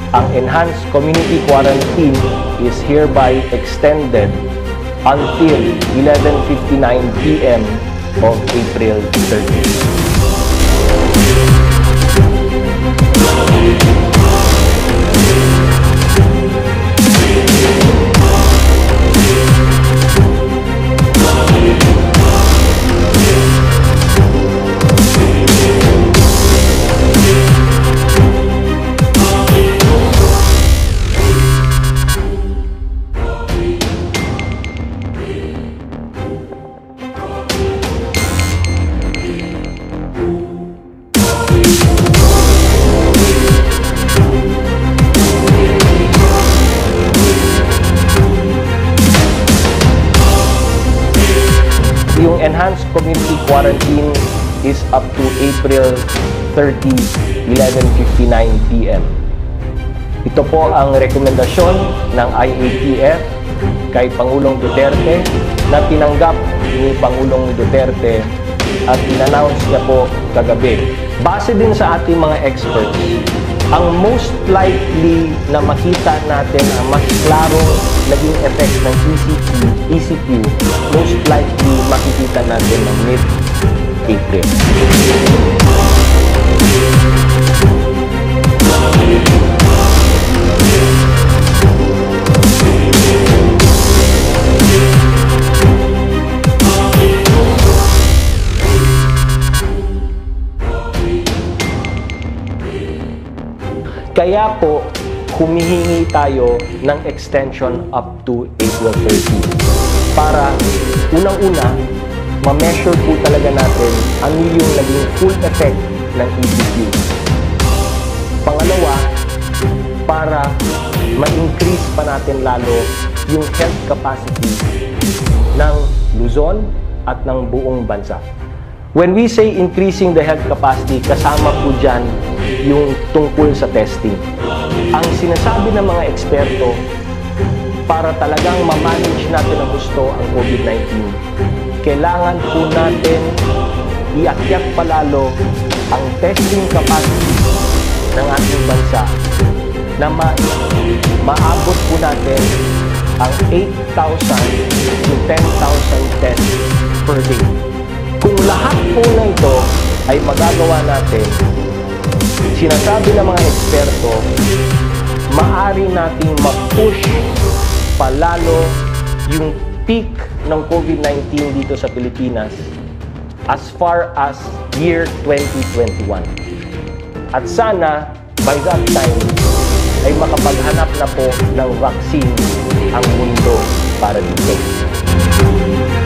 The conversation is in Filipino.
ang enhanced community quarantine is hereby extended until 11:59 p.m. of April 30. Yung enhanced community quarantine is up to April 30, 11:59 p.m. Ito po ang rekomendasyon ng IATF kay Pangulong Duterte na tinanggap ni Pangulong Duterte at in-announce niya po kagabi. Base din sa ating mga experts, ang most likely na makita natin ang mas klarong naging effect ng ECQ, most likely makikita natin ng mid-April. Kaya po, humihingi tayo ng extension up to April 30 para unang-una, ma-measure po talaga natin ano yung naging full effect ng ECQ. Pangalawa, para ma-increase pa natin lalo yung health capacity ng Luzon at ng buong bansa. When we say increasing the health capacity, kasama po dyan yung tungkol sa testing. Ang sinasabi ng mga eksperto, para talagang ma-manage natin ang gusto ang COVID-19, kailangan po natin iakyat palalo ang testing capacity ng ating bansa na maabot po natin ang 8,000 to 10,000 tests per day. Kung lahat po na ito ay magagawa natin, sinasabi ng mga eksperto, maaari nating mag-push palalo yung peak ng COVID-19 dito sa Pilipinas as far as year 2021. At sana, by that time, ay makapaghanap na po ng vaccine ang mundo para dito.